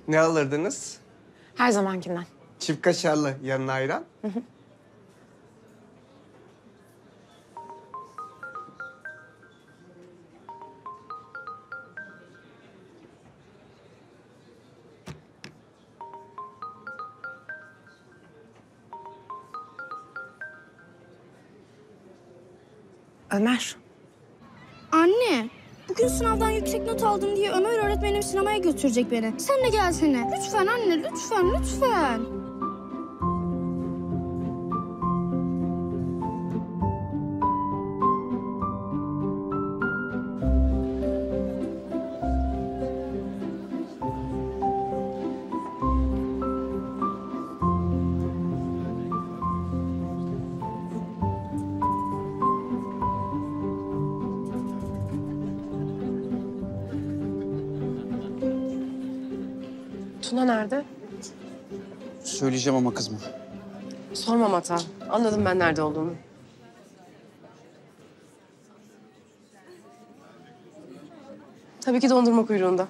Ne alırdınız? Her zamankinden. Çift kaşarlı, yanına ayran. Ömer. Anne, bugün sınavdan yüksek not aldım diye Ömer öğretmenim sinemaya götürecek beni. Sen de gelsene. Lütfen anne, lütfen, lütfen. Tuna nerede? Söyleyeceğim ama kızma. Sormam hata. Anladım ben nerede olduğunu. Tabii ki dondurma kuyruğunda.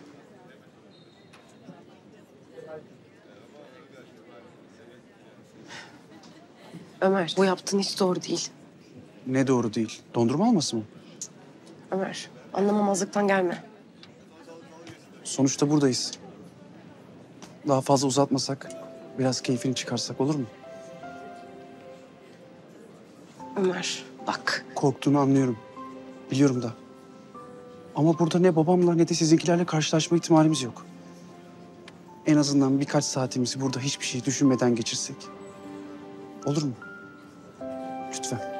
Ömer, bu yaptığın hiç doğru değil. Ne doğru değil? Dondurma alması mı? Ömer, anlamamazlıktan gelme. Sonuçta buradayız. Daha fazla uzatmasak, biraz keyfini çıkarsak olur mu? Ömer, bak. Korktuğunu anlıyorum. Biliyorum da. Ama burada ne babamla ne de sizinkilerle karşılaşma ihtimalimiz yok. En azından birkaç saatimizi burada hiçbir şey düşünmeden geçirsek. Olur mu? Lütfen.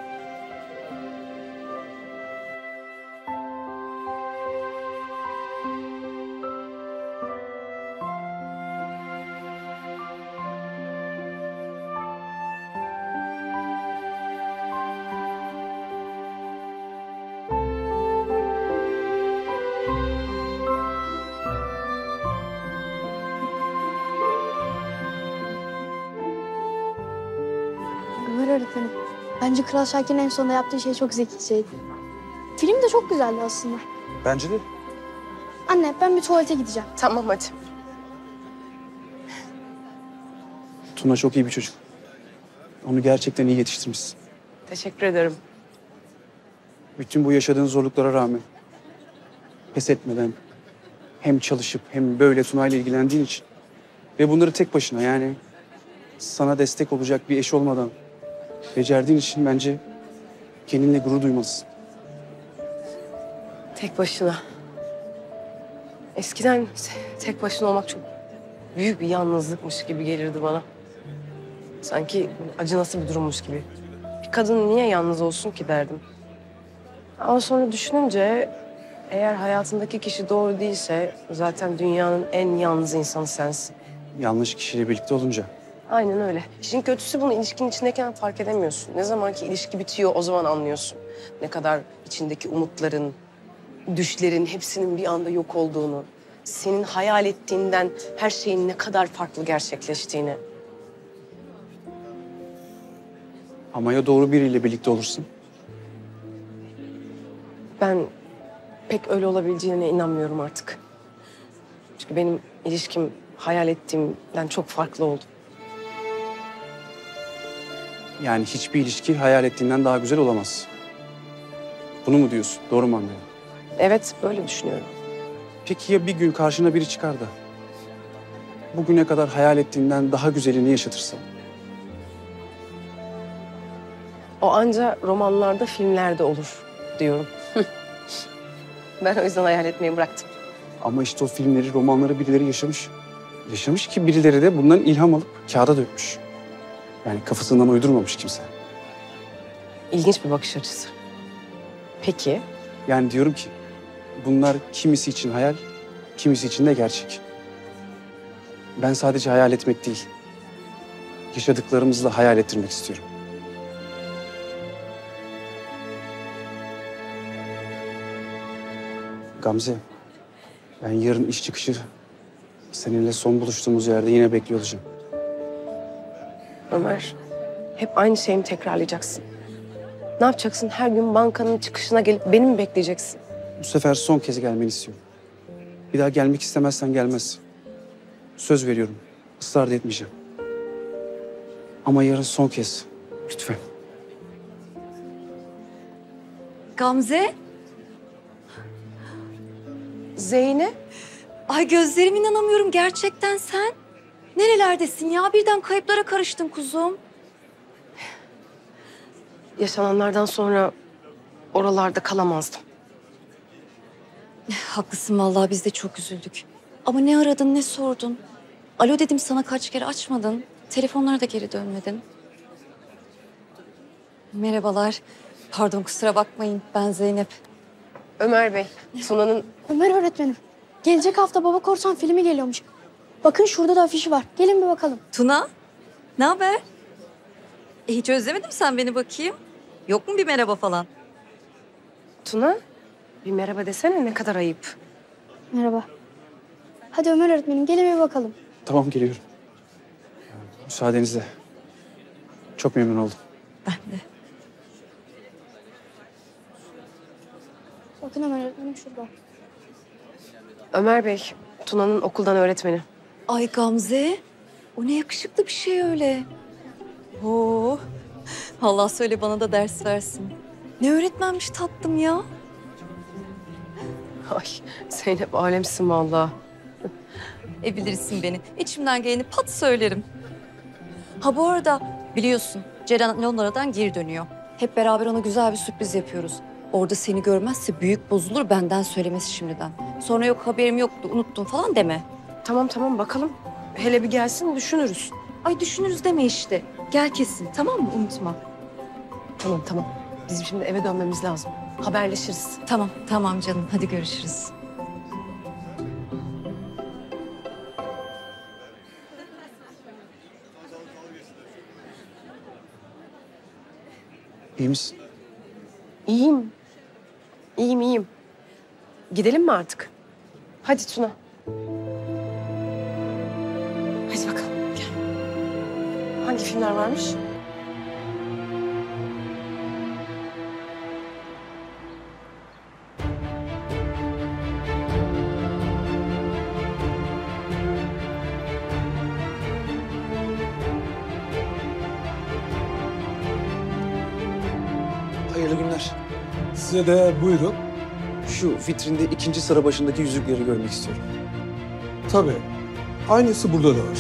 Ömer öğretmenim, bence Kral Şakir'in en sonunda yaptığı şey çok zekiceydi. Film de çok güzeldi aslında. Bence de. Anne, ben bir tuvalete gideceğim. Tamam hadi. Tuna çok iyi bir çocuk. Onu gerçekten iyi yetiştirmişsin. Teşekkür ederim. Bütün bu yaşadığın zorluklara rağmen pes etmeden hem çalışıp hem böyle Tuna'yla ilgilendiğin için ve bunları tek başına yani sana destek olacak bir eş olmadan becerdiğin için bence kendinle gurur duymalısın. Tek başına. Eskiden tek başına olmak çok büyük bir yalnızlıkmış gibi gelirdi bana. Sanki acınası bir durummuş gibi. Bir kadın niye yalnız olsun ki derdim. Ama sonra düşününce eğer hayatındaki kişi doğru değilse zaten dünyanın en yalnız insanı sensin. Yanlış kişiyle birlikte olunca. Aynen öyle. İşin kötüsü bunu ilişkinin içindeyken fark edemiyorsun. Ne zaman ki ilişki bitiyor o zaman anlıyorsun. Ne kadar içindeki umutların, düşlerin hepsinin bir anda yok olduğunu, senin hayal ettiğinden her şeyin ne kadar farklı gerçekleştiğini. Ama ya doğru biriyle birlikte olursun? Ben pek öyle olabileceğine inanmıyorum artık. Çünkü benim ilişkim hayal ettiğimden çok farklı oldu. Yani hiçbir ilişki hayal ettiğinden daha güzel olamaz. Bunu mu diyorsun? Doğru mu anlıyorum? Evet, böyle düşünüyorum. Peki ya bir gün karşına biri çıkar da bugüne kadar hayal ettiğinden daha güzelini yaşatırsa? O anca romanlarda, filmlerde olur diyorum. Ben o yüzden hayal etmeyi bıraktım. Ama işte o filmleri, romanları birileri yaşamış. Yaşamış ki birileri de bundan ilham alıp kağıda dökmüş. Yani kafasından uydurmamış kimse. İlginç bir bakış açısı. Peki, Yani diyorum ki bunlar kimisi için hayal, kimisi için de gerçek. Ben sadece hayal etmek değil, yaşadıklarımızla hayal ettirmek istiyorum. Gamze, ben yarın iş çıkışı seninle son buluştuğumuz yerde yine bekliyor olacağım. Ömer, hep aynı şeyi mi tekrarlayacaksın? Ne yapacaksın? Her gün bankanın çıkışına gelip beni mi bekleyeceksin? Bu sefer son kez gelmeni istiyorum. Bir daha gelmek istemezsen gelmez. Söz veriyorum. Israr da etmeyeceğim. Ama yarın son kez. Lütfen. Gamze, Zeynep. ay gözlerime inanamıyorum gerçekten sen. Nerelerdesin ya? Birden kayıplara karıştın kuzum. Yaşananlardan sonra oralarda kalamazdım. Haklısın vallahi biz de çok üzüldük. Ama ne aradın ne sordun. Alo dedim sana kaç kere açmadın. Telefonlara da geri dönmedin. Merhabalar. Pardon kusura bakmayın ben Zeynep. Ömer Bey, Tuna'nın... Ömer öğretmenim. Gelecek hafta Baba Korsan filmi geliyormuş. Bakın şurada da afişi var. Gelin bir bakalım. Tuna, ne haber? Hiç özlemedin sen beni bakayım. Yok mu bir merhaba falan? Tuna, bir merhaba desene, ne kadar ayıp. Merhaba. Hadi Ömer öğretmenim gelin bir bakalım. Tamam, geliyorum. Müsaadenizle. Çok memnun oldum. Ben de. Bakın Ömer öğretmenim şurada. Ömer Bey, Tuna'nın okuldan öğretmeni. Ay Gamze, o ne yakışıklı bir şey öyle. Oo, Allah söyle bana da ders versin. Ne öğretmenmiş tatlım ya. Ay Zeynep alemsin vallahi. Bilirsin beni. İçimden geleni pat söylerim. Ha bu arada biliyorsun Ceren Londra'dan geri dönüyor. Hep beraber ona güzel bir sürpriz yapıyoruz. Orada seni görmezse büyük bozulur benden söylemesi şimdiden. Sonra yok haberim yoktu unuttum falan deme. Tamam bakalım. Hele bir gelsin düşünürüz. Ay düşünürüz deme işte. Gel kesin tamam mı unutma. Tamam. Bizim şimdi eve dönmemiz lazım. Haberleşiriz. Tamam canım hadi görüşürüz. İyi misin? İyiyim. İyiyim. Gidelim mi artık? Hadi Tuna. Hadi bakalım gel. Hangi filmler varmış? Hayırlı günler. Size de buyurun. Şu vitrinde ikinci sıra başındaki yüzükleri görmek istiyorum. Tabii. Aynısı burada da var.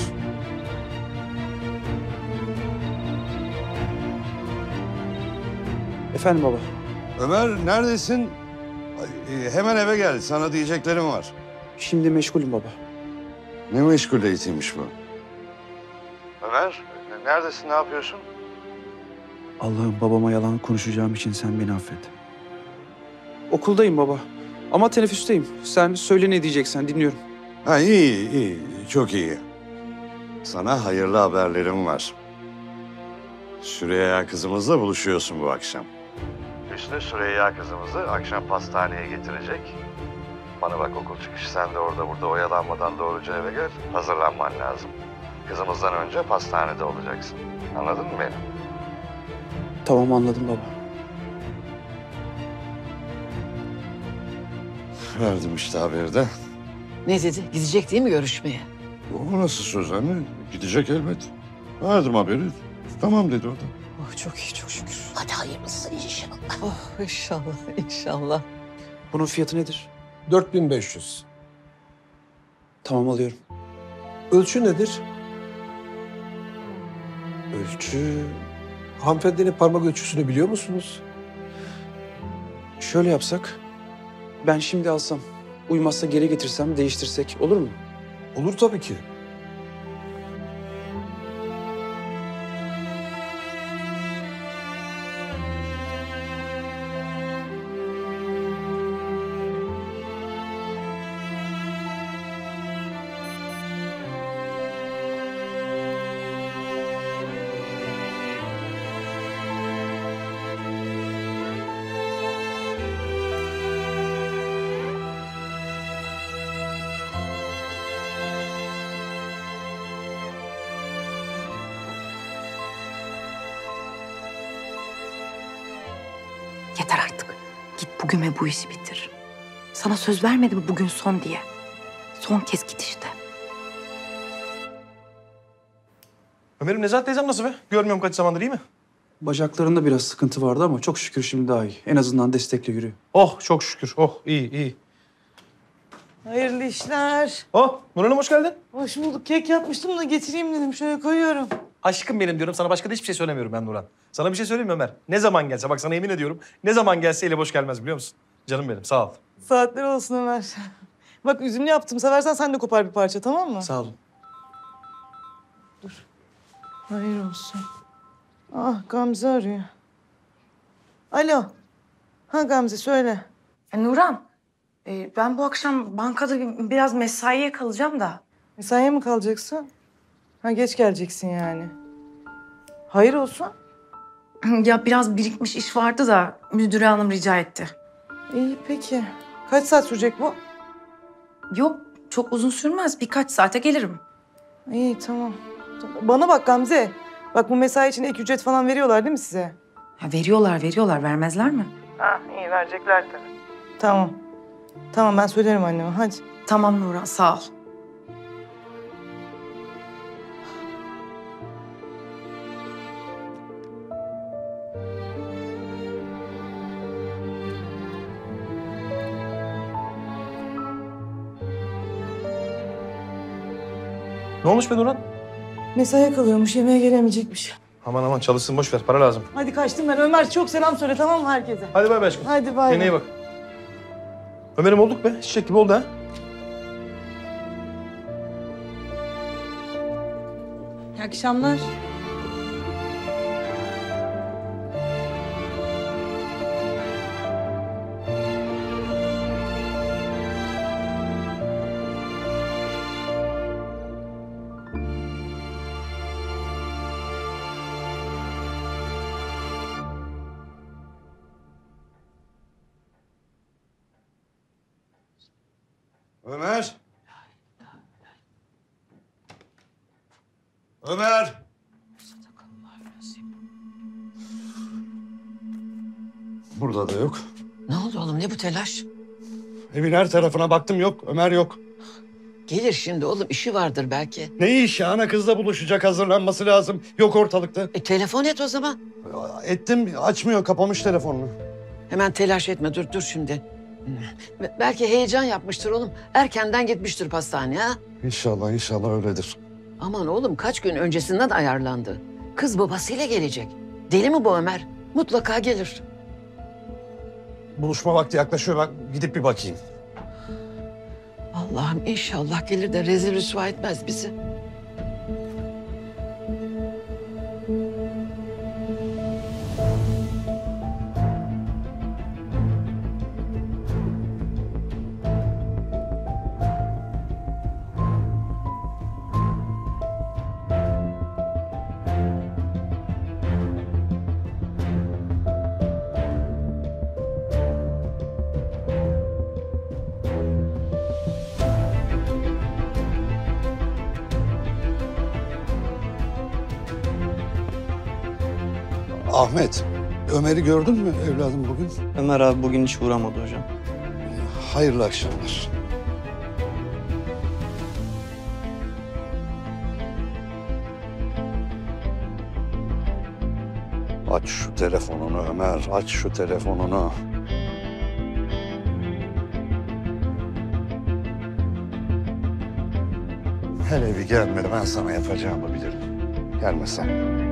Efendim baba. Ömer neredesin? Hemen eve gel. Sana diyeceklerim var. Şimdi meşgulüm baba. Ne meşguliyetiymiş bu? Ömer neredesin? Ne yapıyorsun? Allah'ım, babama yalan konuşacağım için sen beni affet. Okuldayım baba. Ama teneffüsteyim. Sen söyle ne diyeceksen dinliyorum. Ha iyi. Çok iyi. Sana hayırlı haberlerim var. Süreyya kızımızla buluşuyorsun bu akşam. Hüsnü Süreyya kızımızı akşam pastaneye getirecek. Bana bak okul çıkışı sen de orada burada oyalanmadan doğruca eve gel. Hazırlanman lazım. Kızımızdan önce pastanede olacaksın. Anladın mı beni? Tamam, anladım baba. Verdim işte haberi de. Ne dedi? Gidecek değil mi görüşmeye? O nasıl söz anne? Gidecek elbet. Verdim haberi. Tamam dedi o da. Oh çok iyi çok şükür. Hadi hayırlısı inşallah. Oh inşallah. Bunun fiyatı nedir? 4500. Tamam, alıyorum. Ölçü nedir? Ölçü... Hanımefendinin parmak ölçüsünü biliyor musunuz? Şöyle yapsak. Ben şimdi alsam, uymazsa geri getirsem, değiştirsek olur mu? Olur tabii ki. Yeter artık. Git bugün ve bu işi bitir. Sana söz vermedim mi bugün son diye? Son kez git işte. Ömer'im Nezahat teyzem nasıl be? Görmüyorum kaç zamandır, iyi mi? Bacaklarında biraz sıkıntı vardı ama çok şükür şimdi daha iyi. En azından destekle yürüyor. Oh çok şükür. Oh iyi iyi. Hayırlı işler. Oh Nur Hanım hoş geldin. Hoş bulduk. Kek yapmıştım da getireyim dedim. Şöyle koyuyorum. Aşkım benim diyorum. Sana başka da hiçbir şey söylemiyorum ben Nurhan. Sana bir şey söyleyeyim mi Ömer? Ne zaman gelse, bak sana yemin ediyorum. Ne zaman gelse eli boş gelmez biliyor musun? Canım benim, sağ ol. Saatler olsun Ömer. Bak üzümlü yaptım. Seversen sen de kopar bir parça, tamam mı? Sağ olun. Hayır olsun. Ah Gamze arıyor. Alo. Ha Gamze söyle. Nurhan, ben bu akşam bankada biraz mesaiye kalacağım da. Mesaiye mi kalacaksın? Ha geç geleceksin yani. Hayır olsun. Ya biraz birikmiş iş vardı da müdüre hanım rica etti. İyi peki. Kaç saat sürecek bu? Yok, çok uzun sürmez. Birkaç saate gelirim. İyi tamam. Bana bak Gamze. Bak bu mesai için ek ücret falan veriyorlar değil mi size? Ha, veriyorlar. Vermezler mi? Ha iyi verecekler tabii. Tamam. Tamam ben söylerim anneme hadi. Tamam Nurhan, sağ ol. Ne olmuş be Nurhan? Mesaiye kalıyormuş yemeğe gelemeyecekmiş. Aman aman çalışsın, boş ver. Para lazım. Hadi kaçtım ben. Ömer çok selam söyle tamam mı herkese? Hadi bay bay aşkım. Hadi bay. Kendine iyi bak. Ömer'im olduk be. Çiçek gibi oldu ha. İyi akşamlar. Ömer. Ömer. Burada da yok. Ne oldu oğlum, ne bu telaş? Evin her tarafına baktım, yok. Ömer yok. Gelir şimdi oğlum, işi vardır belki. Ne iş ya? Ana kızla buluşacak, hazırlanması lazım. Yok ortalıkta. Telefon et o zaman. Ettim, açmıyor. Kapamış telefonunu. Hemen telaş etme, dur şimdi. Belki heyecan yapmıştır oğlum. Erkenden gitmiştir pastaneye ha. İnşallah öyledir. Aman oğlum, kaç gün öncesinden ayarlandı. Kız babasıyla gelecek. Deli mi bu Ömer? Mutlaka gelir. Buluşma vakti yaklaşıyor. Ben gidip bir bakayım. Allah'ım inşallah gelir de rezil rüsva etmez bizi. Ahmet, Ömer'i gördün mü evladım bugün? Ömer abi bugün hiç uğramadı hocam. Hayırlı akşamlar. Aç şu telefonunu Ömer, aç şu telefonunu. Hele bir gelme, ben sana yapacağımı bilirim. Gelme sen.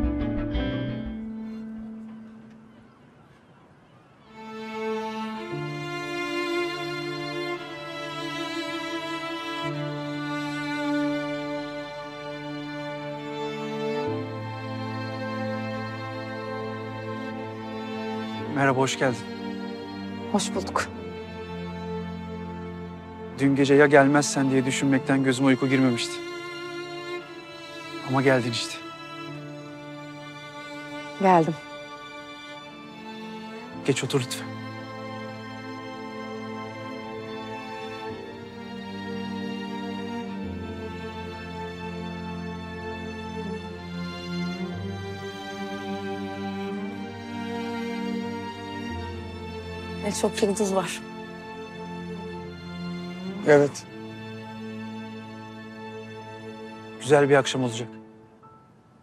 Merhaba, hoş geldin. Hoş bulduk. Dün gece ya gelmezsen diye düşünmekten gözüme uyku girmemişti. Ama geldin işte. Geldim. Geç otur lütfen. Çok yıldız var. Evet. Güzel bir akşam olacak.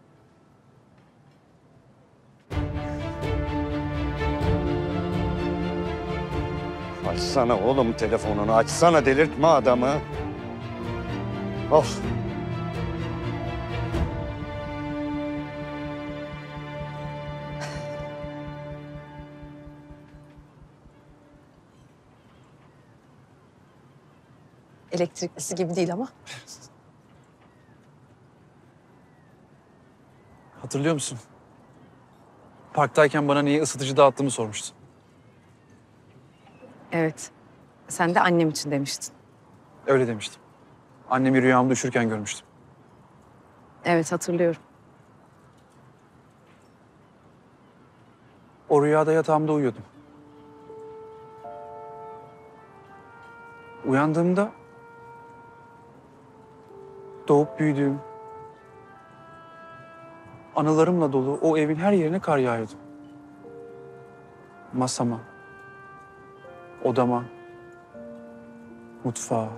Açsana oğlum telefonunu, açsana, delirtme adamı. Of. Elektriklisi gibi değil ama. Hatırlıyor musun? Parktayken bana niye ısıtıcı dağıttığımı sormuştun. Evet. Sen de annem için demiştin. Öyle demiştim. Annemi rüyamda üşürken görmüştüm. Evet, hatırlıyorum. O rüyada yatağımda uyuyordum. Uyandığımda doğup büyüdüğüm, anılarımla dolu o evin her yerine kar yağıyordu. Masama, odama, mutfağa,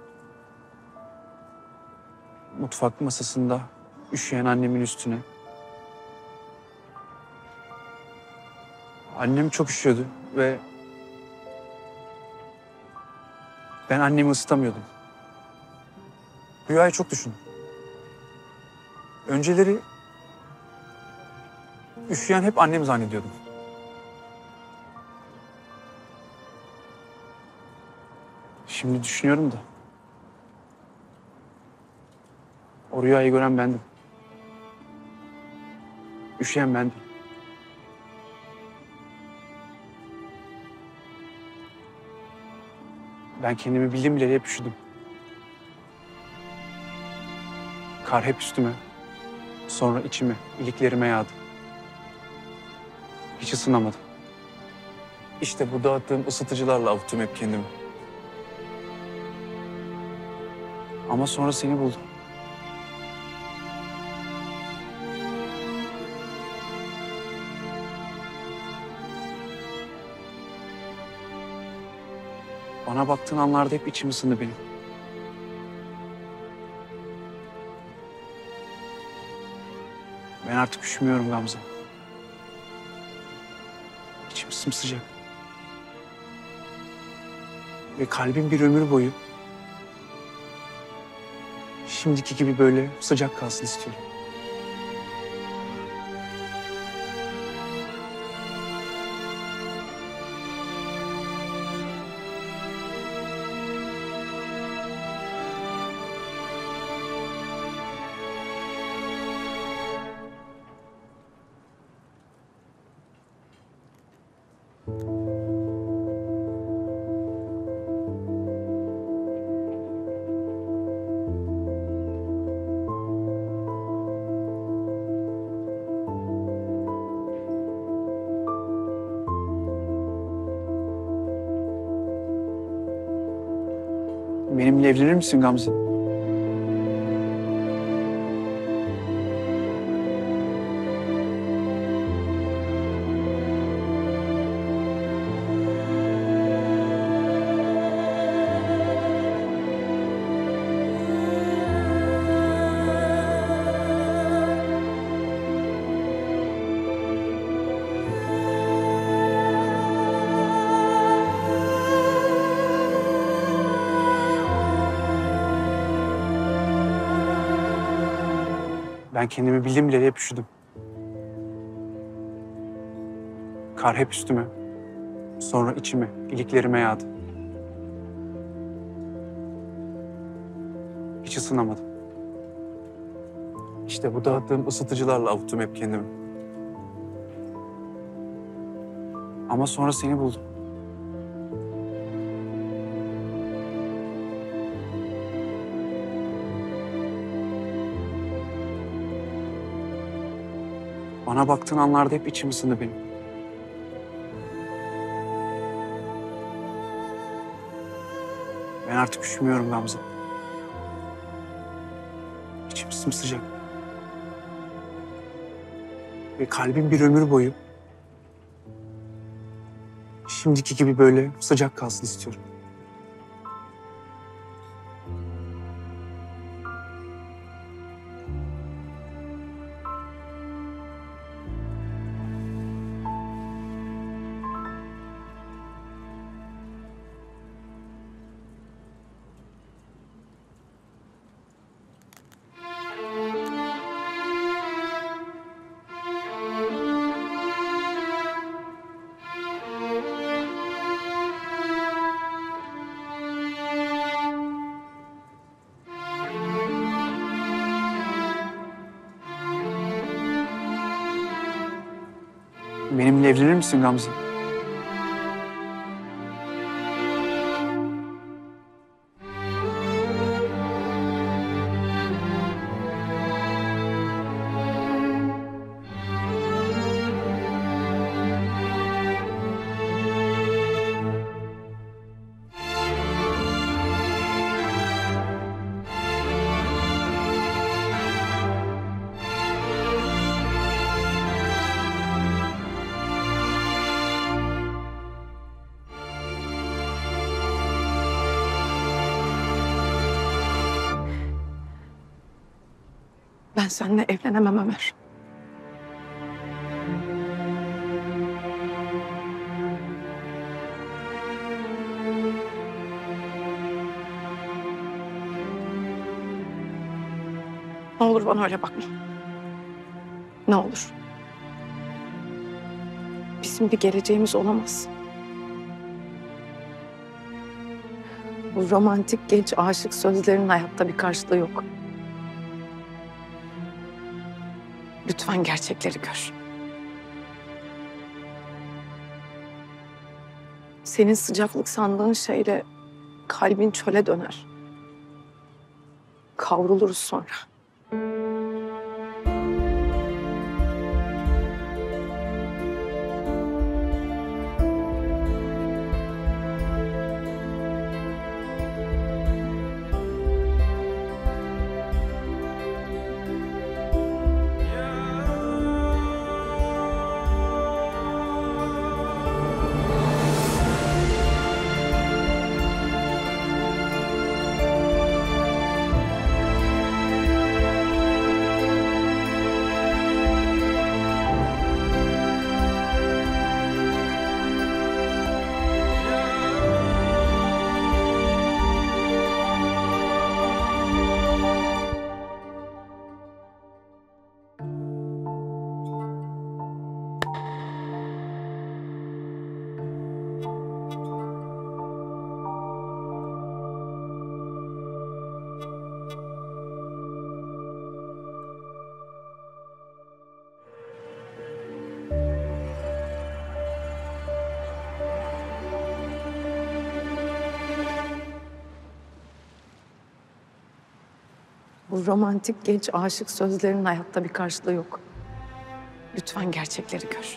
mutfak masasında üşüyen annemin üstüne. Annem çok üşüyordu ve ben annemi ısıtamıyordum. Rüyayı çok düşündüm. Önceleri üşüyen hep annem zannediyordum. Şimdi düşünüyorum da o rüyayı gören bendim. Üşüyen bendim. Ben kendimi bildim bile hep üşüdüm. Kar hep üstüme, sonra içime, iliklerime yağdı. Hiç ısınamadım. İşte bu dağıttığım ısıtıcılarla avuttum hep kendimi. Ama sonra seni buldum. Bana baktığın anlarda hep içim ısındı benim. Ben artık üşümüyorum Gamze. İçim sımsıcak. Ve kalbim bir ömür boyu şimdiki gibi böyle sıcak kalsın istiyorum. Benimle evlenir misin Gamze? Ben kendimi bildim bile hep üşüdüm. Kar hep üstüme, sonra içime, iliklerime yağdı. Hiç ısınamadım. İşte bu dağıttığım ısıtıcılarla avuttum hep kendimi. Ama sonra seni buldum. Bana baktığın anlarda hep içim ısındı benim. Ben artık üşümüyorum Gamze. İçim sımsıcak. Ve kalbim bir ömür boyu şimdiki gibi böyle sıcak kalsın istiyorum. Benimle evlenir misin Gamze? Ben seninle evlenemem Ömer. Ne olur bana öyle bakma. Ne olur. Bizim bir geleceğimiz olamaz. Bu romantik genç aşık sözlerinin hayatta bir karşılığı yok. Lütfen gerçekleri gör. Senin sıcaklık sandığın şeyle kalbin çöle döner. Kavruluruz sonra. Bu romantik genç aşık sözlerinin hayatta bir karşılığı yok. Lütfen gerçekleri gör.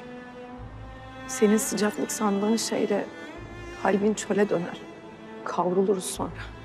Senin sıcaklık sandığın şeyle kalbin çöle döner. Kavruluruz sonra.